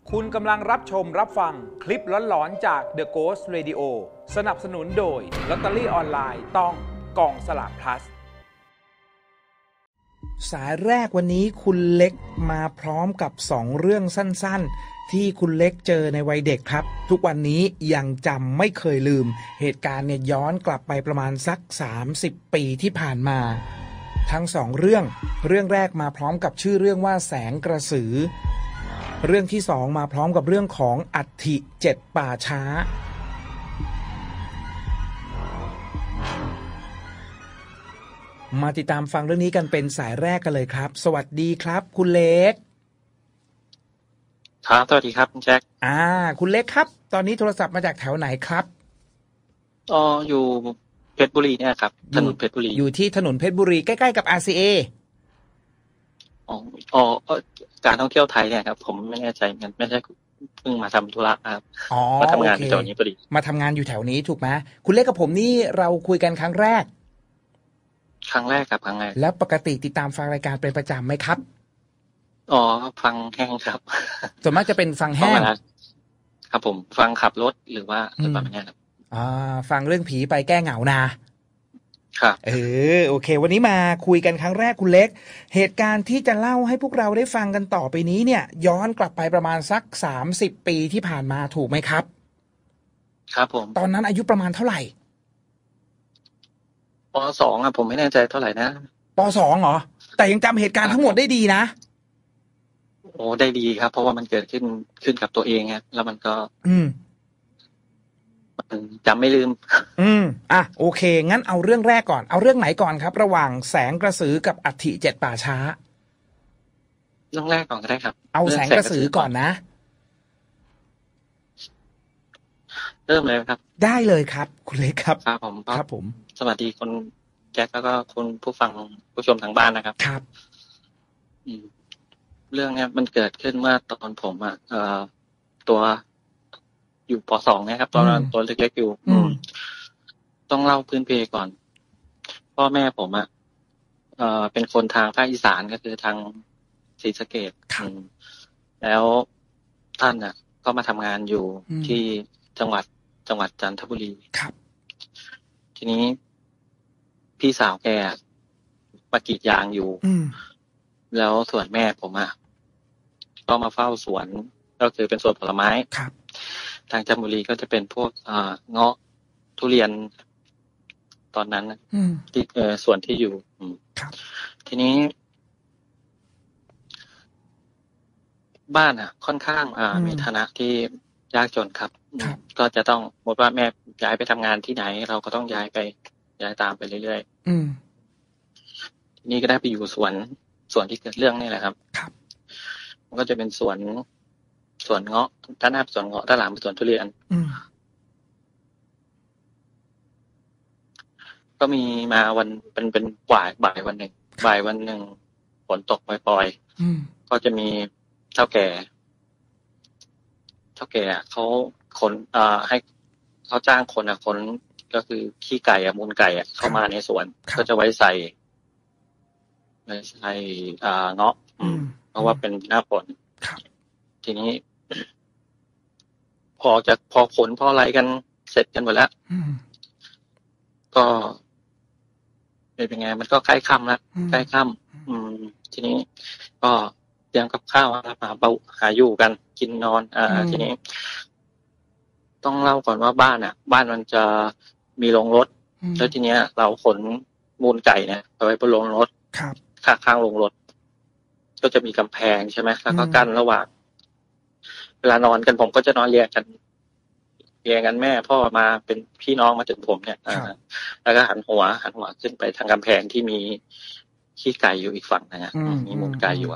คุณกำลังรับชมรับฟังคลิปหลอนๆจาก The Ghost Radio สนับสนุนโดยลอตเตอรี่ออนไลน์ต้องกองสลาก plus สายแรกวันนี้คุณเล็กมาพร้อมกับ2เรื่องสั้นๆที่คุณเล็กเจอในวัยเด็กครับทุกวันนี้ยังจำไม่เคยลืมเหตุการณ์เนี่ยย้อนกลับไปประมาณสัก30ปีที่ผ่านมาทั้ง2เรื่องแรกมาพร้อมกับชื่อเรื่องว่าแสงกระสือเรื่องที่2มาพร้อมกับเรื่องของอัฐิ7ป่าช้ามาติดตามฟังเรื่องนี้กันเป็นสายแรกกันเลยครับสวัสดีครับคุณเล็กครับสวัสดีครับคุณแจ็คคุณเล็กครับตอนนี้โทรศัพท์มาจากแถวไหนครับอยู่เพชรบุรีเนี่ยครับถนนเพชรบุรีอยู่ที่ถนนเพชรบุรีใกล้ๆกับ RCA การท่องเที่ยวไทยเนี่ยครับผมไม่แน่ใจกันไม่ใช่เพิ่งมาทำธุระครับมาทำงานอยู่แถวนี้พอดีมาทำงานอยู่แถวนี้ถูกไหมคุณเล็กกับผมนี่เราคุยกันครั้งแรกครับครั้งแรกแล้วปกติติดตามฟังรายการเป็นประจำไหมครับฟังแห้งครับส่วนมากจะเป็นฟังแห้งครับผมฟังขับรถหรือว่าอะไรประมาณนี้ครับฟังเรื่องผีไปแก้เหงานะครับโอเควันนี้มาคุยกันครั้งแรกคุณเล็กเหตุการณ์ที่จะเล่าให้พวกเราได้ฟังกันต่อไปนี้เนี่ยย้อนกลับไปประมาณสัก30ปีที่ผ่านมาถูกไหมครับครับผมตอนนั้นอายุประมาณเท่าไหร่ป.2ผมไม่แน่ใจเท่าไหร่นะป.2เหรอแต่ยังจำเหตุการณ์ทั้งหมดได้ดีนะได้ดีครับเพราะว่ามันเกิดขึ้นกับตัวเองไงแล้วมันก็จำไม่ลืมโอเคงั้นเอาเรื่องแรกก่อนเอาเรื่องไหนก่อนครับระหว่างแสงกระสือกับอัฐิ7ป่าช้าเรื่องแรกก่อนก็ได้ครับเอาแสงกระสือก่อนนะเริ่มเลยครับได้เลยครับคุณเล็กครับครับผมสวัสดีคนแจ็คแล้วก็คุณผู้ฟังผู้ชมทางบ้านนะครับครับเรื่องนี้มันเกิดขึ้นเมื่อตอนผมตัวอยู่ป.2นะครับตอนนั้นตัวเล็กๆอยู่ต้องเล่าพื้นเพก่อนพ่อแม่ผมเป็นคนทางภาคอีสานก็คือทางศรีสะเกษแล้วท่านก็มาทำงานอยู่ที่จังหวัดจันทบุรีครับทีนี้พี่สาวแกมากรีดยางอยู่แล้วส่วนแม่ผมก็มาเฝ้าสวนก็คือเป็นสวนผลไม้ครับทางจันทบุรีก็จะเป็นพวกเงาะทุเรียนตอนนั้นที่ส่วนที่อยู่ทีนี้บ้านค่อนข้างมีฐานะที่ยากจนครับก็จะต้องสมมติว่าแม่ย้ายไปทำงานที่ไหนเราก็ต้องย้ายตามไปเรื่อยๆทีนี้ก็ได้ไปอยู่สวนที่เกิดเรื่องนี่แหละครับมันก็จะเป็นสวนเงาะด้านหน้าเป็นสวนเงาะด้านหลังเป็นสวนทุเรียนก็มีมาวันเป็นบ่ายวันหนึ่งฝนตกปล่อยๆก็จะมีเฒ่าแก่เขาคนให้เขาจ้างคนคนก็คือขี้ไก่มูลไก่เข้ามาในสวนก็จะไว้ใส่เงาะเพราะว่าเป็นหน้าฝนทีนี้พอผลพออะไรกันเสร็จกันหมดแล้วก็เป็นไงมันก็ใกล้ค่ำแล้วใกล้ค่ำทีนี้ก็เตรียมกับข้าวหาอยู่กันกินนอนทีนี้ต้องเล่าก่อนว่าบ้านมันจะมีโรงรถแล้วทีเนี้ยเราขนมูลไก่เนี่ยไปไว้บนโรงรถข้างโรงรถก็จะมีกำแพงใช่ไหมแล้วก็กั้นระหว่างเวลานอนกันผมก็จะนอนเรียงกันแม่พ่อมาเป็นพี่น้องมาถึงผมเนี่ยแล้วก็หันหัวขึ้นไปทางกำแพงที่มีขี้ไก่อยู่อีกฝั่งนะมีมูลไก่อยู่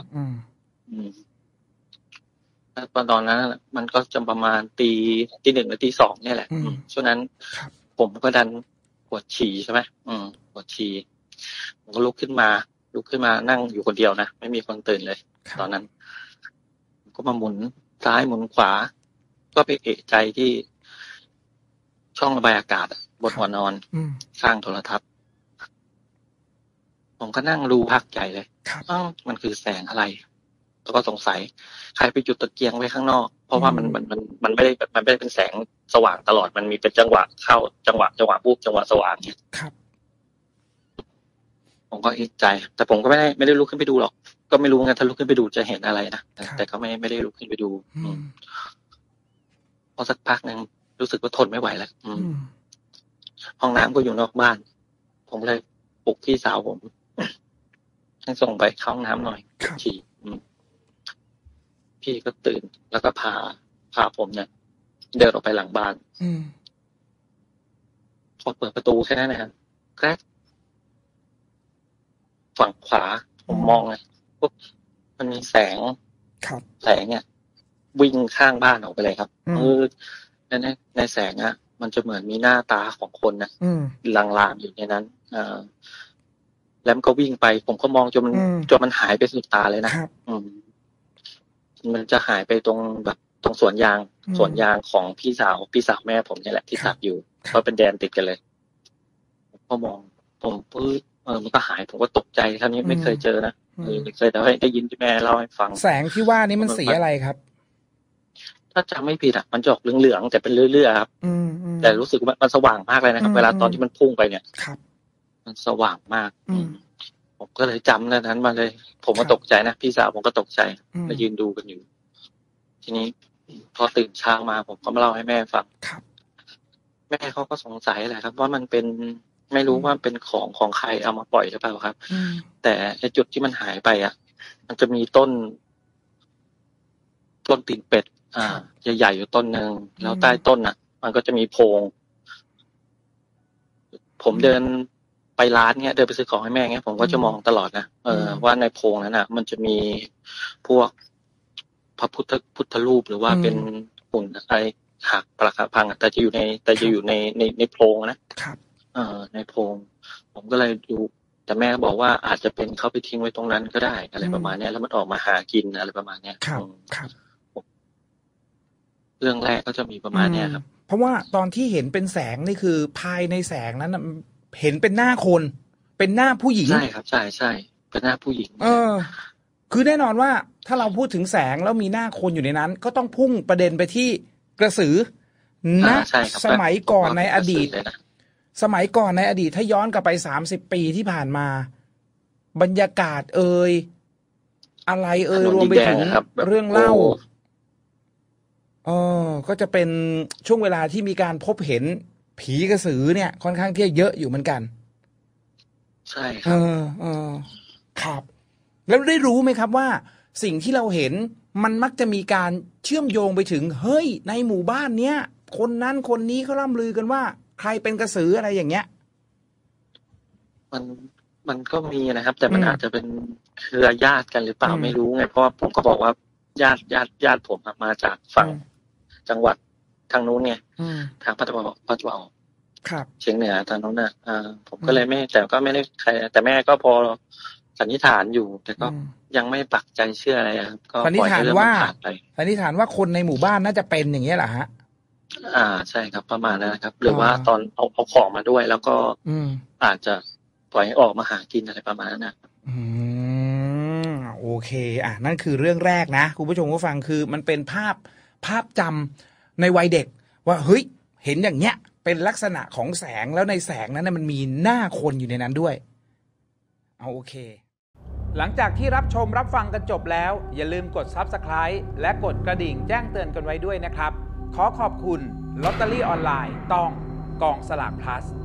แล้วตอนนั้นมันก็จะประมาณตี 1 หรือตี 2เนี่ยแหละช่วงนั้นผมก็ดันปวดฉี่ใช่ไหมปวดฉี่ผมก็ลุกขึ้นมานั่งอยู่คนเดียวนะไม่มีคนตื่นเลยตอนนั้นก็มาหมุนซ้ายหมุนขวาก็ไปเอะใจที่ช่องระบายอากาศบนหัวนอนข้างโทรทัศน์ผมก็นั่งดูพักใหญ่เลยมันคือแสงอะไรแล้วก็สงสัยใครไปจุดตะเกียงไว้ข้างนอกพราะว่ามันไม่ได้เป็นแสงสว่างตลอดมันมีเป็นจังหวะเข้าจังหวะปุ๊บจังหวะสว่างเนี่ยครับผมก็เอะใจแต่ผมก็ไม่ได้ลุกขึ้นไปดูหรอกก็ไม่รู้ไงถ้าลุกขึ้นไปดูจะเห็นอะไรนะแต่ก็ไม่ได้ลุกขึ้นไปดูพอสักพักนึงรู้สึกว่าทนไม่ไหวแล้วห้องน้ำก็อยู่นอกบ้านผมเลยปลุกพี่สาวผมให้ส่งไปเข้าห้องน้ำหน่อยฉี่พี่ก็ตื่นแล้วก็พาผมเนี่ยเดินออกไปหลังบ้านพอเปิดประตูแค่นั้นนะครับแกรกฝั่งขวาผมมองเลยปุ๊บมันมีแสงเนี่ยวิ่งข้างบ้านออกไปเลยครับในแสงอ่ะมันจะเหมือนมีหน้าตาของคนนะลางๆอยู่ในนั้นแล้วมันก็วิ่งไปผมก็มองจนมันหายไปสุดตาเลยนะมันจะหายไปตรงสวนยางของพี่สาวแม่ผมเนี่ยแหละที่ตัดอยู่เพราะเป็นแดนติดกันเลยผมก็มองผมมันก็หายผมก็ตกใจครั้งนี้ไม่เคยเจอนะเคยแต่ได้ยินแม่เล่าให้ฟังแสงที่ว่านี้มันสีอะไรครับถ้าจำไม่ผิดมันจะออกเหลืองๆแต่เป็นเรื่อยๆครับแต่รู้สึกว่ามันสว่างมากเลยนะครับเวลาตอนที่มันพุ่งไปเนี่ยมันสว่างมากผมก็เลยจำนั้นมาเลยผมก็ตกใจนะพี่สาวผมก็ตกใจมายืนดูกันอยู่ทีนี้พอตื่นเช้ามาผมก็มาเล่าให้แม่ฟังแม่เขาก็สงสัยแหละครับว่ามันเป็นไม่รู้ว่าเป็นของใครเอามาปล่อยหรือเปล่าครับแต่ไอ้จุดที่มันหายไปอ่ะมันจะมีต้นตีนเป็ดใหญ่ๆอยู่ต้นนึงแล้วใต้ต้นอ่ะมันก็จะมีโพรงผมเดินไปร้านเนี้ยเดินไปซื้อของให้แม่เงี้ยผมก็จะมองตลอดนะว่าในโพรงนั้นน่ะมันจะมีพวกพระพุทธรูปหรือว่าเป็นหุ่นอะไรหักปรักหักพังแต่จะอยู่ในโพรงนะครับในโพรงผมก็เลยดูแต่แม่บอกว่าอาจจะเป็นเขาไปทิ้งไว้ตรงนั้นก็ได้อะไรประมาณนี้แล้วมันออกมาหากินอะไรประมาณนี้ครับเรื่องแรกก็จะมีประมาณนี้ครับเพราะว่าตอนที่เห็นเป็นแสงนี่คือภายในแสงนั้นเห็นเป็นหน้าคนเป็นหน้าผู้หญิงใช่ครับใช่เป็นหน้าผู้หญิงคือแน่นอนว่าถ้าเราพูดถึงแสงแล้วมีหน้าคนอยู่ในนั้นก็ต้องพุ่งประเด็นไปที่กระสือนะสมัยก่อนในอดีตถ้าย้อนกลับไป30 ปีที่ผ่านมาบรรยากาศอะไรรวมไปถึงเรื่องเล่าก็จะเป็นช่วงเวลาที่มีการพบเห็นผีกระสือเนี่ยค่อนข้างที่จะเยอะอยู่เหมือนกันใช่ครับครับแล้วได้รู้ไหมครับว่าสิ่งที่เราเห็นมันมักจะมีการเชื่อมโยงไปถึงเฮ้ยในหมู่บ้านเนี้ยคนนั้นคนนี้เขาล่ำลือกันว่าใครเป็นกระสืออะไรอย่างเงี้ยมันก็มีนะครับแต่มันอาจจะเป็นเครือญาติกันหรือเปล่าไม่รู้ไงเพราะผมก็บอกว่าญาติผมมาจากฝั่งจังหวัดทางนู้นไงทางภาคตะวันออกเฉียงเหนือทางนู้นน่ะผมก็เลยแต่ก็ไม่ได้ใครแต่แม่ก็พอสันนิษฐานอยู่แต่ก็ยังไม่ปักใจเชื่ออะไรครับก็สันนิษฐานว่าคนในหมู่บ้านน่าจะเป็นอย่างเงี้ยเหรอฮะใช่ครับประมาณนั้นนะครับหรือว่าตอนเอาของมาด้วยแล้วก็อาจจะปล่อยให้ออกมาหากินอะไรประมาณนั้นนะโอเคนั่นคือเรื่องแรกนะคุณผู้ชมผู้ฟังคือมันเป็นภาพจำในวัยเด็กว่าเฮ้ยเห็นอย่างเงี้ยเป็นลักษณะของแสงแล้วในแสงนั้นมันมีหน้าคนอยู่ในนั้นด้วยโอเคหลังจากที่รับชมรับฟังกันจบแล้วอย่าลืมกด Subscribe และกดกระดิ่งแจ้งเตือนกันไว้ด้วยนะครับขอขอบคุณลอตเตอรี่ออนไลน์ต้องกองสลาก plus